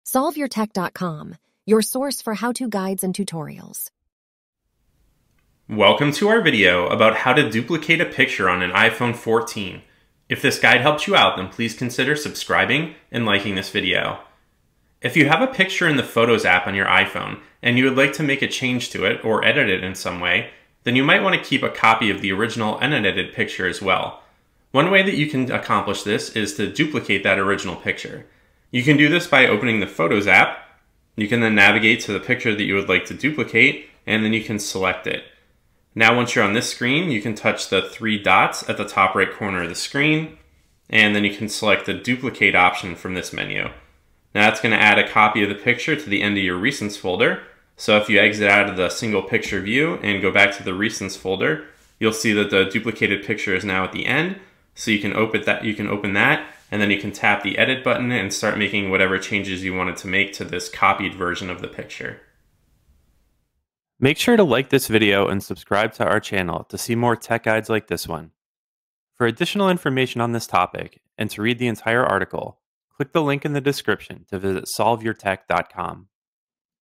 SolveYourTech.com, your source for how-to guides and tutorials. Welcome to our video about how to duplicate a picture on an iPhone 14. If this guide helped you out, then please consider subscribing and liking this video. If you have a picture in the Photos app on your iPhone and you would like to make a change to it or edit it in some way, then you might want to keep a copy of the original unedited picture as well. One way that you can accomplish this is to duplicate that original picture. You can do this by opening the Photos app. You can then navigate to the picture that you would like to duplicate, and then you can select it. Now once you're on this screen, you can touch the three dots at the top right corner of the screen, and then you can select the duplicate option from this menu. Now that's going to add a copy of the picture to the end of your recents folder. So if you exit out of the single picture view and go back to the recents folder, you'll see that the duplicated picture is now at the end. So you can open that, and then you can tap the edit button and start making whatever changes you wanted to make to this copied version of the picture. Make sure to like this video and subscribe to our channel to see more tech guides like this one. For additional information on this topic and to read the entire article, click the link in the description to visit solveyourtech.com.